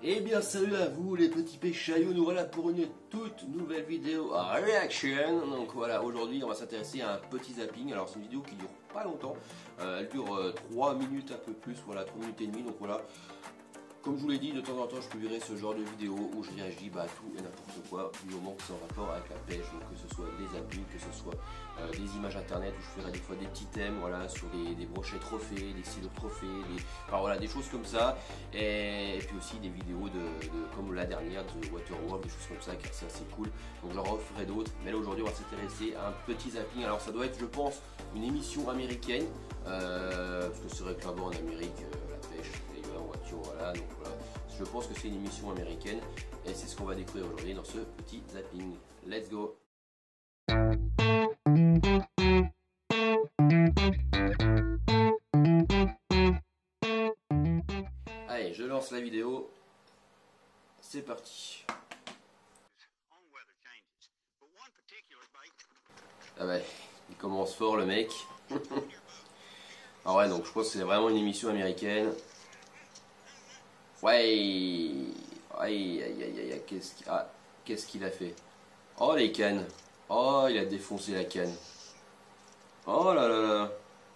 Et bien salut à vous les petits péchaillots, nous voilà pour une toute nouvelle vidéo à reaction. Donc voilà, aujourd'hui on va s'intéresser à un petit zapping. Alors c'est une vidéo qui dure pas longtemps, elle dure 3 minutes un peu plus, voilà 3 minutes et demie. Donc voilà, comme je vous l'ai dit, de temps en temps je publierai ce genre de vidéo où je réagis à tout et n'importe quoi, du moment que c'est en rapport avec la pêche, donc que ce soit des zappings, que ce soit des images internet où je ferai des fois des petits thèmes, voilà, sur des brochets trophées, des stylos trophées, enfin voilà, des choses comme ça, et puis aussi des vidéos comme la dernière de Waterworld, des choses comme ça, car c'est assez cool, donc j'en referai d'autres, mais là aujourd'hui on va s'intéresser à un petit zapping. Alors ça doit être, je pense, une émission américaine, parce que c'est vrai que là-bas en Amérique, la pêche, en voiture, voilà, donc voilà, je pense que c'est une émission américaine et c'est ce qu'on va découvrir aujourd'hui dans ce petit zapping. Let's go. Allez, je lance la vidéo, c'est parti. Ah ouais, il commence fort le mec. Ah ouais, donc je pense que c'est vraiment une émission américaine. Ouais, aïe, aïe, aïe, aïe, qu'est-ce qu'il a fait? Oh les cannes. Oh, il a défoncé la canne. Oh là là là.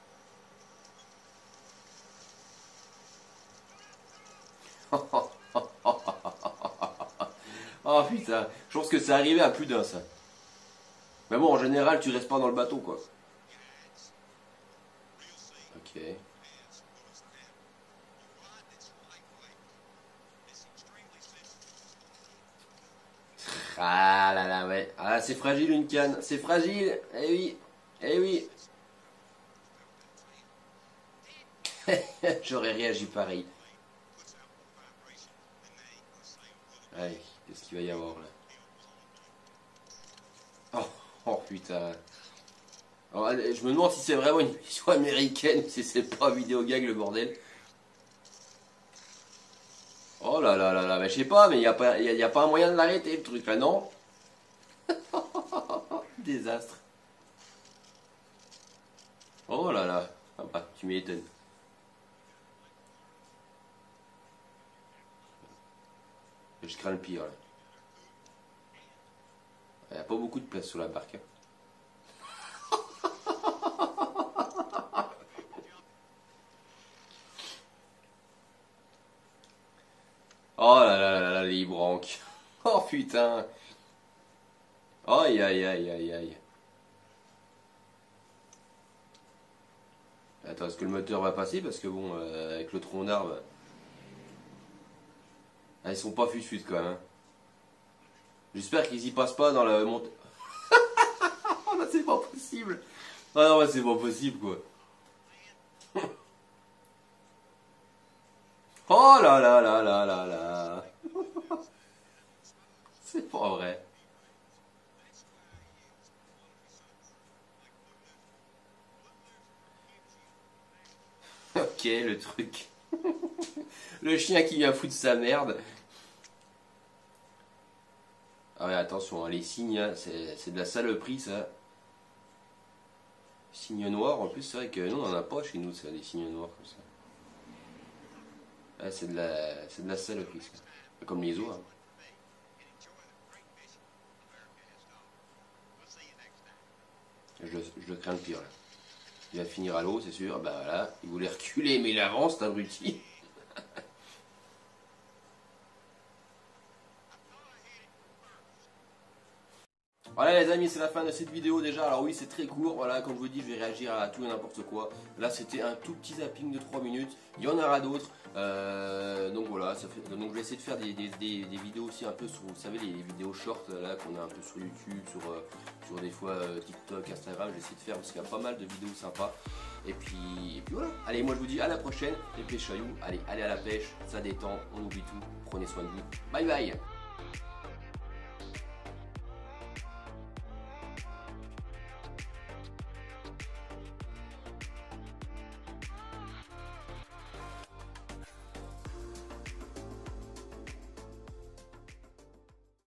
Oh putain, je pense que c'est arrivé à plus d'un ça. Mais bon, en général, tu restes pas dans le bateau quoi. Ok. Ah là là, ouais. Ah, c'est fragile une canne. C'est fragile. Eh oui. Eh oui. J'aurais réagi pareil. Allez, qu'est-ce qu'il va y avoir là? Oh putain. Alors, je me demande si c'est vraiment une émission américaine ou si c'est pas vidéo gag le bordel. Oh là là là là, bah, je sais pas, mais il n'y a pas un moyen de l'arrêter le truc là, non? Désastre. Oh là là. Ah bah, tu m'étonnes. Je crains le pire là. Il n'y a pas beaucoup de place sur la barque. Oh là là là là, les branques. Oh putain. Aïe aïe aïe aïe aïe. Attends, est-ce que le moteur va passer? Parce que bon, avec le tronc d'arbre. Ah, ils sont pas fut-fut quand même. Hein. J'espère qu'ils y passent pas dans la montée. Oh là, c'est pas possible. Ah non, c'est pas possible quoi. Oh là là là là là là. C'est pas vrai. Ok, le truc. Le chien qui vient foutre sa merde. Ah ouais, attention, hein, les signes, hein, c'est de la saloperie ça. Signes noirs, en plus, c'est vrai que nous, on n'en a pas chez nous, ça, des signes noirs comme ça. Ah, c'est de la saloperie ça. Comme les os. Hein. Je le crains le pire là. Il va finir à l'eau, c'est sûr. Bah voilà, il voulait reculer, mais il avance, c'est abruti. Voilà les amis, c'est la fin de cette vidéo déjà. Alors oui, c'est très court, voilà, comme je vous dis, je vais réagir à tout et n'importe quoi. Là, c'était un tout petit zapping de 3 minutes. Il y en aura d'autres. Donc voilà, donc je vais essayer de faire des vidéos aussi un peu sur, vous savez, les vidéos short là qu'on a un peu sur YouTube, sur des fois TikTok, Instagram. Je vais essayer de faire parce qu'il y a pas mal de vidéos sympas. Et puis voilà. Allez, moi je vous dis à la prochaine, les péchailloux. Allez à la pêche, ça détend, on oublie tout. Prenez soin de vous. Bye bye.